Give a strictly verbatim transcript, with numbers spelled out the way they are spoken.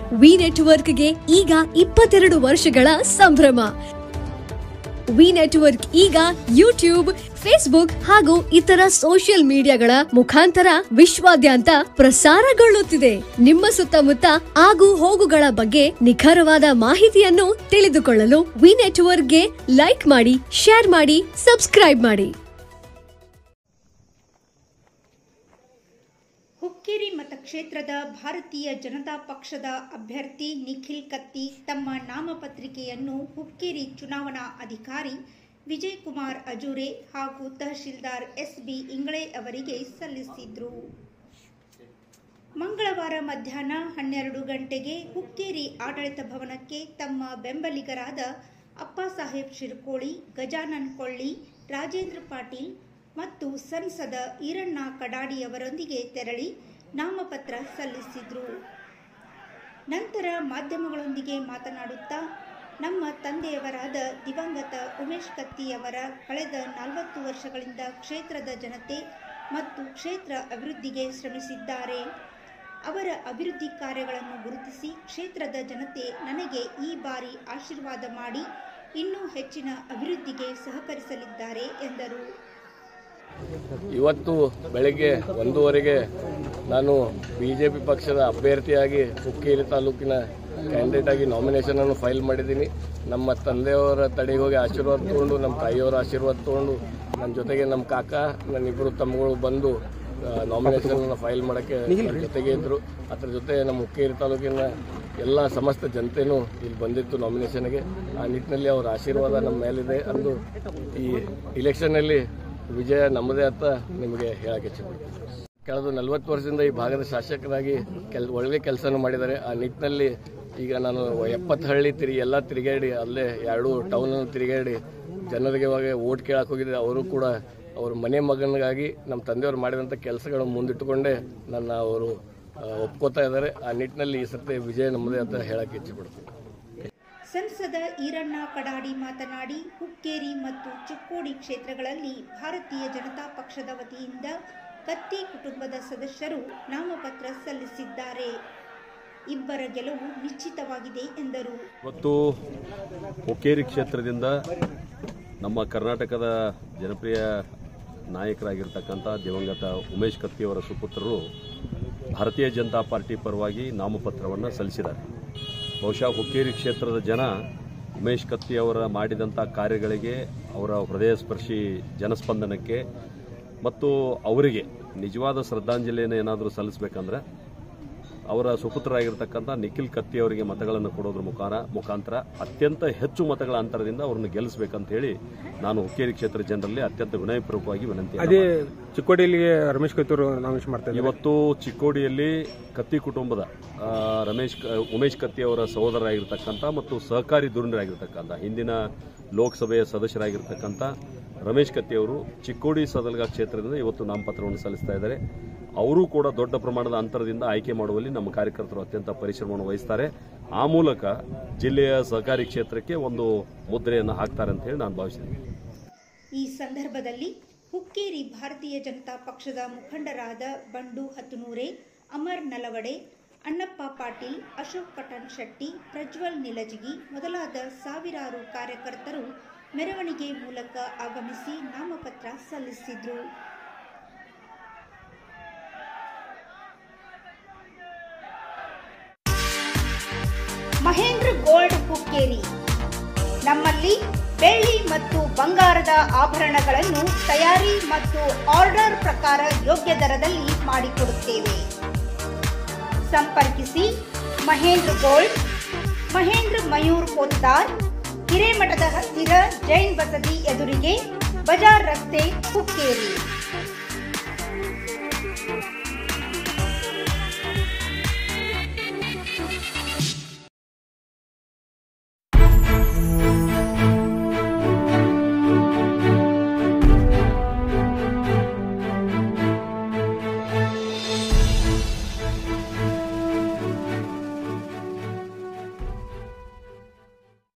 V ನೆಟ್ವರ್ಕ್ಗೆ ಈಗ ಇಪ್ಪತ್ತೆರಡು ವರ್ಷಗಳ ಸಂಭ್ರಮ. ವಿ ನೆಟ್ವರ್ಕ್ ಈಗ ಯೂಟ್ಯೂಬ್, ಫೇಸ್ಬುಕ್ ಹಾಗೂ ಇತರ ಸೋಷಿಯಲ್ ಮೀಡಿಯಾಗಳ ಮುಖಾಂತರ ವಿಶ್ವಾದ್ಯಂತ ಪ್ರಸಾರಗೊಳ್ಳುತ್ತಿದೆ. ನಿಮ್ಮ ಸುತ್ತಮುತ್ತ ಆಗು ಹೋಗುಗಳ ಬಗ್ಗೆ ನಿಖರವಾದ ಮಾಹಿತಿಯನ್ನು ತಿಳಿದುಕೊಳ್ಳಲು ವಿ ನೆಟ್ವರ್ಕ್ಗೆ ಲೈಕ್ ಮಾಡಿ, ಶೇರ್ ಮಾಡಿ, ಸಬ್ಸ್ಕ್ರೈಬ್ ಮಾಡಿ. ಹುಕ್ಕೇರಿ ಮತಕ್ಷೇತ್ರದ ಭಾರತೀಯ ಜನತಾ ಪಕ್ಷದ ಅಭ್ಯರ್ಥಿ ನಿಖಿಲ್ ಕತ್ತಿ ತಮ್ಮ ನಾಮಪತ್ರಿಕೆಯನ್ನು ಹುಕ್ಕೇರಿ ಚುನಾವಣಾ ಅಧಿಕಾರಿ ವಿಜಯ್ ಕುಮಾರ್ ಅಜೂರೆ ಹಾಗೂ ತಹಶೀಲ್ದಾರ್ ಎಸ್ ಬಿ ಇಂಗಳೆ ಅವರಿಗೆ ಸಲ್ಲಿಸಿದ್ರು. ಮಂಗಳವಾರ ಮಧ್ಯಾಹ್ನ ಹನ್ನೆರಡು ಗಂಟೆಗೆ ಹುಕ್ಕೇರಿ ಆಡಳಿತ ಭವನಕ್ಕೆ ತಮ್ಮ ಬೆಂಬಲಿಗರಾದ ಅಪ್ಪಾಸಾಹೇಬ್ ಶಿರ್ಕೋಳಿ, ಗಜಾನನ್ ಕೊಳ್ಳಿ, ರಾಜೇಂದ್ರ ಪಾಟೀಲ್ ಮತ್ತು ಸಂಸದ ಈರಣ್ಣ ಕಡಾಡಿಯವರೊಂದಿಗೆ ತೆರಳಿ ನಾಮಪತ್ರ ಸಲ್ಲಿಸಿದ್ರು. ನಂತರ ಮಾಧ್ಯಮಗಳೊಂದಿಗೆ ಮಾತನಾಡುತ್ತಾ ನಮ್ಮ ತಂದೆಯವರಾದ ದಿವಂಗತ ಉಮೇಶ್ ಕತ್ತಿಯವರ ಕಳೆದ ನಲವತ್ತು ವರ್ಷಗಳಿಂದ ಕ್ಷೇತ್ರದ ಜನತೆ ಮತ್ತು ಕ್ಷೇತ್ರ ಅಭಿವೃದ್ಧಿಗೆ ಶ್ರಮಿಸಿದ್ದಾರೆ. ಅವರ ಅಭಿವೃದ್ಧಿ ಕಾರ್ಯಗಳನ್ನು ಗುರುತಿಸಿ ಕ್ಷೇತ್ರದ ಜನತೆ ನನಗೆ ಈ ಬಾರಿ ಆಶೀರ್ವಾದ ಮಾಡಿ ಇನ್ನೂ ಹೆಚ್ಚಿನ ಅಭಿವೃದ್ಧಿಗೆ ಸಹಕರಿಸಲಿದ್ದಾರೆ ಎಂದರು. ಇವತ್ತು ಬೆಳಗ್ಗೆ ಒಂದೂವರೆಗೆ ನಾನು ಬಿ ಜೆ ಪಿ ಪಕ್ಷದ ಅಭ್ಯರ್ಥಿಯಾಗಿ ಹುಕ್ಕೇರಿ ತಾಲೂಕಿನ ಕ್ಯಾಂಡಿಡೇಟ್ ಆಗಿ ನಾಮಿನೇಷನನ್ನು ಫೈಲ್ ಮಾಡಿದ್ದೀನಿ. ನಮ್ಮ ತಂದೆಯವರ ತಡೆಗೆ ಹೋಗಿ ಆಶೀರ್ವಾದ ತೊಗೊಂಡು, ನಮ್ಮ ತಾಯಿಯವರ ಆಶೀರ್ವಾದ ತೊಗೊಂಡು, ನನ್ನ ಜೊತೆಗೆ ನಮ್ಮ ಕಾಕ, ನನ್ನಿಬ್ಬರು ತಮ್ಮಗಳು ಬಂದು ನಾಮಿನೇಷನನ್ನು ಫೈಲ್ ಮಾಡೋಕ್ಕೆ ಜೊತೆಗೆ ಇದ್ದರು. ಅದರ ಜೊತೆ ನಮ್ಮ ಹುಕ್ಕೇರಿ ತಾಲೂಕಿನ ಎಲ್ಲ ಸಮಸ್ತ ಜನತೆಯೂ ಇಲ್ಲಿ ಬಂದಿತ್ತು ನಾಮಿನೇಷನ್ಗೆ. ಆ ನಿಟ್ಟಿನಲ್ಲಿ ಅವರ ಆಶೀರ್ವಾದ ನಮ್ಮ ಮೇಲಿದೆ. ಅಂದು ಈ ಇಲೆಕ್ಷನ್ನಲ್ಲಿ ವಿಜಯ ನಮ್ಮದೇ ಅಂತ ನಿಮಗೆ ಹೇಳಕ್ಕೆ ಇಚ್ಛೆಪಡ್ತೀನಿ. ಕಳೆದ ನಲವತ್ತು ವರ್ಷದಿಂದ ಈ ಭಾಗದ ಶಾಸಕರಾಗಿ ಕೆಲ್ ಒಳ್ಳೆ ಕೆಲಸನೂ ಮಾಡಿದ್ದಾರೆ. ಆ ನಿಟ್ಟಿನಲ್ಲಿ ಈಗ ನಾನು ಎಪ್ಪತ್ತು ಹಳ್ಳಿ ತಿರುಗಿ ಎಲ್ಲ ತಿರುಗಾಡಿ, ಅಲ್ಲೇ ಎರಡು ಟೌನನ್ನು ತಿರುಗಾಡಿ ಜನರಿಗೆ ಇವಾಗ ಓಟ್ ಕೇಳಕ್ಕೆ ಹೋಗಿದ್ದೆ. ಅವರು ಕೂಡ ಅವ್ರ ಮನೆ ಮಗನಿಗಾಗಿ ನಮ್ಮ ತಂದೆಯವರು ಮಾಡಿದಂಥ ಕೆಲಸಗಳನ್ನು ಮುಂದಿಟ್ಟುಕೊಂಡೇ ನನ್ನ ಅವರು ಒಪ್ಕೋತಾ ಇದ್ದಾರೆ. ಆ ನಿಟ್ಟಿನಲ್ಲಿ ಈ ಸತಿ ವಿಜಯ ನಮ್ಮದೇ ಅಂತ ಹೇಳಕ್ಕೆ ಇಚ್ಛೆಪಡ್ತೀನಿ. ಸಂಸದ ಈರಣ್ಣ ಕಡಾಡಿ ಮಾತನಾಡಿ, ಹುಕ್ಕೇರಿ ಮತ್ತು ಚಿಕ್ಕೋಡಿ ಕ್ಷೇತ್ರಗಳಲ್ಲಿ ಭಾರತೀಯ ಜನತಾ ಪಕ್ಷದ ವತಿಯಿಂದ ಕತ್ತಿ ಕುಟುಂಬದ ಸದಸ್ಯರು ನಾಮಪತ್ರ ಸಲ್ಲಿಸಿದ್ದಾರೆ. ಇಬ್ಬರ ಗೆಲುವು ನಿಶ್ಚಿತವಾಗಿದೆ ಎಂದರು. ಇವತ್ತು ಹುಕ್ಕೇರಿ ಕ್ಷೇತ್ರದಿಂದ ನಮ್ಮ ಕರ್ನಾಟಕದ ಜನಪ್ರಿಯ ನಾಯಕರಾಗಿರ್ತಕ್ಕಂಥ ದಿವಂಗತ ಉಮೇಶ್ ಕತ್ತಿಯವರ ಸುಪುತ್ರರು ಭಾರತೀಯ ಜನತಾ ಪಾರ್ಟಿ ಪರವಾಗಿ ನಾಮಪತ್ರವನ್ನು ಸಲ್ಲಿಸಿದ್ದಾರೆ. ಬಹುಶಃ ಹುಕ್ಕೇರಿ ಕ್ಷೇತ್ರದ ಜನ ಉಮೇಶ್ ಕತ್ತಿಯವರ ಮಾಡಿದಂಥ ಕಾರ್ಯಗಳಿಗೆ, ಅವರ ಹೃದಯ ಸ್ಪರ್ಶಿ ಜನಸ್ಪಂದನಕ್ಕೆ ಮತ್ತು ಅವರಿಗೆ ನಿಜವಾದ ಶ್ರದ್ಧಾಂಜಲಿಯನ್ನು ಏನಾದರೂ ಸಲ್ಲಿಸಬೇಕಂದ್ರೆ ಅವರ ಸುಪುತ್ರರಾಗಿರ್ತಕ್ಕಂಥ ನಿಖಿಲ್ ಕತ್ತಿ ಅವರಿಗೆ ಮತಗಳನ್ನು ಕೊಡೋದ್ರ ಮುಖಾರ ಮುಖಾಂತರ ಅತ್ಯಂತ ಹೆಚ್ಚು ಮತಗಳ ಅಂತರದಿಂದ ಅವರನ್ನು ಗೆಲ್ಲಿಸಬೇಕಂತ ಹೇಳಿ ನಾನು ಹುಕ್ಕೇರಿ ಕ್ಷೇತ್ರ ಜನರಲ್ಲಿ ಅತ್ಯಂತ ವಿನಯಪೂರ್ವಕವಾಗಿ ವಿನಂತಿ. ಅದೇ ಚಿಕ್ಕೋಡಿಯಲ್ಲಿ ರಮೇಶ್ ಕತ್ತಿ ಅವರು ನಾಮಿನೇಷನ್ ಮಾಡ್ತಾರೆ. ಇವತ್ತು ಚಿಕ್ಕೋಡಿಯಲ್ಲಿ ಕತ್ತಿ ಕುಟುಂಬದ ರಮೇಶ್ ಉಮೇಶ್ ಕತ್ತಿ ಅವರ ಸಹೋದರರಾಗಿರ್ತಕ್ಕಂಥ ಮತ್ತು ಸಹಕಾರಿ ಧುರೀಣರಾಗಿರ್ತಕ್ಕಂಥ ಹಿಂದಿನ ಲೋಕಸಭೆಯ ಸದಸ್ಯರಾಗಿರ್ತಕ್ಕಂಥ ರಮೇಶ್ ಕತ್ತಿ ಅವರು ಚಿಕ್ಕೋಡಿ ಸದಲಗ ಕ್ಷೇತ್ರದಿಂದ ಇವತ್ತು ನಾಮಪತ್ರವನ್ನು ಸಲ್ಲಿಸ್ತಾ ಇದ್ದಾರೆ. ಅವರು ಕೂಡ ದೊಡ್ಡ ಪ್ರಮಾಣದ ಅಂತರದಿಂದ ಆಯ್ಕೆ ಮಾಡುವಲ್ಲಿ ನಮ್ಮ ಕಾರ್ಯಕರ್ತರು ಅತ್ಯಂತ ಪರಿಶ್ರಮವನ್ನು ವಹಿಸ್ತಾರೆ. ಆ ಮೂಲಕ ಜಿಲ್ಲೆಯ ಸಹಕಾರಿ ಕ್ಷೇತ್ರಕ್ಕೆ ಒಂದು ಮುದ್ರೆಯನ್ನು ಹಾಕ್ತಾರೆ ಅಂತ ಹೇಳಿ ನಾನು ಭಾವಿಸಿದ್ದೀನಿ. ಈ ಸಂದರ್ಭದಲ್ಲಿ ಹುಕ್ಕೇರಿ ಭಾರತೀಯ ಜನತಾ ಪಕ್ಷದ ಮುಖಂಡರಾದ ಬಂಡು ಹತ್ತನೂರೆ, ಅಮರ್ ನಲವಡೆ, ಅಣ್ಣಪ್ಪ ಪಾಟೀಲ್, ಅಶೋಕ್ ಪಠಾಣ್ ಶೆಟ್ಟಿ, ಪ್ರಜ್ವಲ್ ನಿಲಜಗಿ ಮೊದಲಾದ ಸಾವಿರಾರು ಕಾರ್ಯಕರ್ತರು ಮೆರವಣಿಗೆ ಮೂಲಕ ಆಗಮಿಸಿ ನಾಮಪತ್ರ ಸಲ್ಲಿಸಿದರು. ಮಹೇಂದ್ರ ಗೋಲ್ಡ್ ಹುಕ್ಕೇರಿ. ನಮ್ಮಲ್ಲಿ ಬೆಳ್ಳಿ ಮತ್ತು ಬಂಗಾರದ ಆಭರಣಗಳನ್ನು ತಯಾರಿ ಮತ್ತು ಆರ್ಡರ್ ಪ್ರಕಾರ ಯೋಗ್ಯ ದರದಲ್ಲಿ ಮಾಡಿಕೊಡುತ್ತೇವೆ. ಸಂಪರ್ಕಿಸಿ ಮಹೇಂದ್ರ ಗೋಲ್ಡ್, ಮಹೇಂದ್ರ ಮಯೂರ್ ಪೋತ್ತಾರ್, ಹಿರೇಮಠದ ಹತ್ತಿರ ಜೈನ್ ಬಸದಿ ಎದುರಿಗೆ, ಬಜಾರ್ ರಸ್ತೆ, ಹುಕ್ಕೇರಿ.